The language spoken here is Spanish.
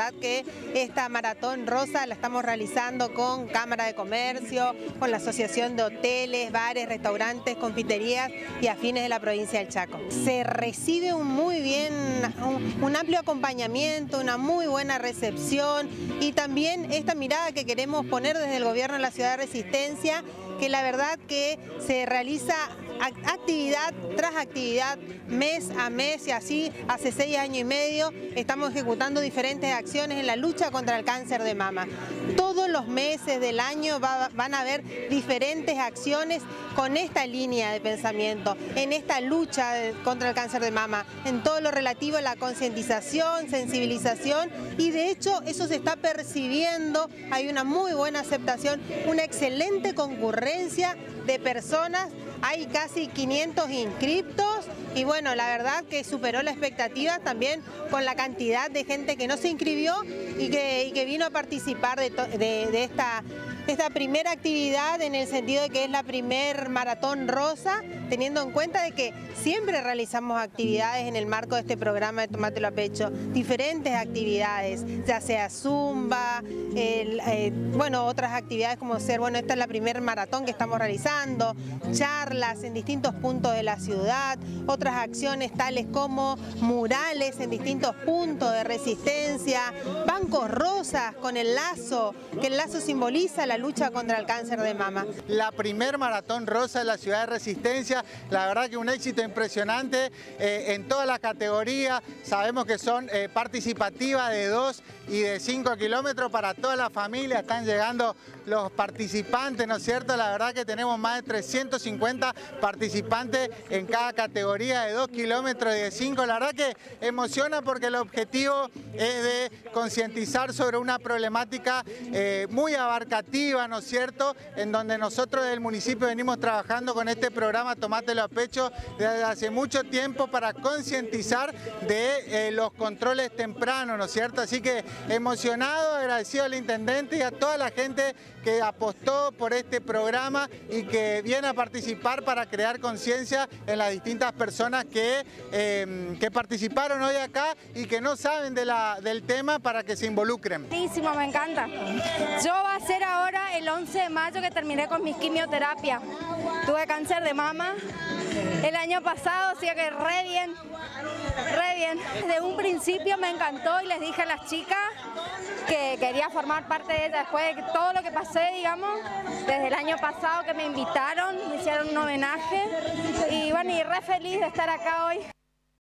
verdad que esta maratón rosa la estamos realizando con Cámara de Comercio, con la Asociación de Hoteles, Bares, Restaurantes, Confiterías y afines de la provincia del Chaco. Se recibe un amplio acompañamiento, una muy buena recepción y también esta mirada que queremos poner desde el gobierno de la ciudad de Resistencia, que la verdad que se realiza actividad tras actividad, mes a mes, y así hace 6 años y medio estamos ejecutando diferentes acciones en la lucha contra el cáncer de mama. Todos los meses del año van a haber diferentes acciones con esta línea de pensamiento, en esta lucha contra el cáncer de mama, en todo lo relativo a la concientización, sensibilización, y de hecho eso se está percibiendo. Hay una muy buena aceptación, una excelente concurrencia de personas. Hay casi 500 inscriptos y bueno, la verdad que superó la expectativa también con la cantidad de gente que no se inscribió y que vino a participar de esta primera actividad, en el sentido de que es la primer maratón rosa, teniendo en cuenta de que siempre realizamos actividades en el marco de este programa de Tómatelo a Pecho, diferentes actividades, ya sea zumba, otras actividades como esta es la primer maratón que estamos realizando, charlas en distintos puntos de la ciudad, otras acciones tales como murales en distintos puntos de Resistencia, bancos rosas con el lazo, que el lazo simboliza la lucha contra el cáncer de mama. La primer maratón rosa de la ciudad de Resistencia, la verdad que un éxito impresionante en todas las categorías. Sabemos que son participativas de 2 y de 5 kilómetros para toda la familia, están llegando los participantes, ¿no es cierto? La verdad que tenemos más de 350 participantes en cada categoría de 2 kilómetros y de 5. La verdad que emociona porque el objetivo es de concientizar sobre una problemática muy abarcativa, ¿no es cierto? En donde nosotros del municipio venimos trabajando con este programa Tómatelo a Pecho desde hace mucho tiempo para concientizar de los controles tempranos, ¿no es cierto? Así que emocionado, agradecido al intendente y a toda la gente que apostó por este programa y que viene a participar para crear conciencia en las distintas personas que participaron hoy acá y que no saben del tema, para que se involucren. Buenísimo, me encanta. Yo va a ser ahora el 11 de mayo que terminé con mis quimioterapias. Tuve cáncer de mama el año pasado, así que re bien, re bien. Desde un principio me encantó y les dije a las chicas que quería formar parte de ella después de todo lo que pasé, digamos, desde el año pasado que me invitaron, me hicieron un homenaje y bueno, y re feliz de estar acá hoy.